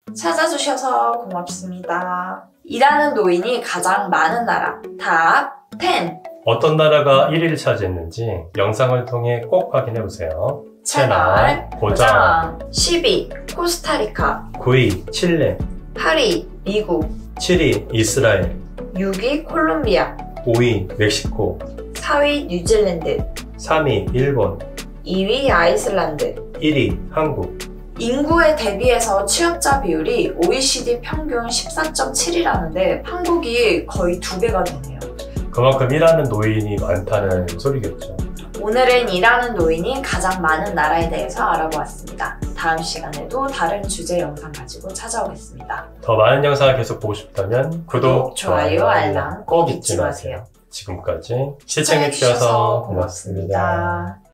찾아주셔서 고맙습니다. 일하는 노인이 가장 많은 나라. 답 10. 어떤 나라가 1위를 차지했는지 영상을 통해 꼭 확인해보세요. 채널 고정. 12. 코스타리카. 9위 칠레, 8위 미국. 7위 이스라엘, 6위 콜롬비아. 5위 멕시코, 4위 뉴질랜드. 3위 일본, 2위 아이슬란드. 1위 한국. 인구에 대비해서 취업자 비율이 OECD 평균 14.7이라는데 한국이 거의 2배가 되네요. 그만큼 일하는 노인이 많다는 소리겠죠. 오늘은 일하는 노인이 가장 많은 나라에 대해서 알아보았습니다. 다음 시간에도 다른 주제 영상 가지고 찾아오겠습니다. 더 많은 영상을 계속 보고 싶다면 구독, 좋아요, 알람 꼭 잊지 마세요. 지금까지 시청해주셔서 고맙습니다.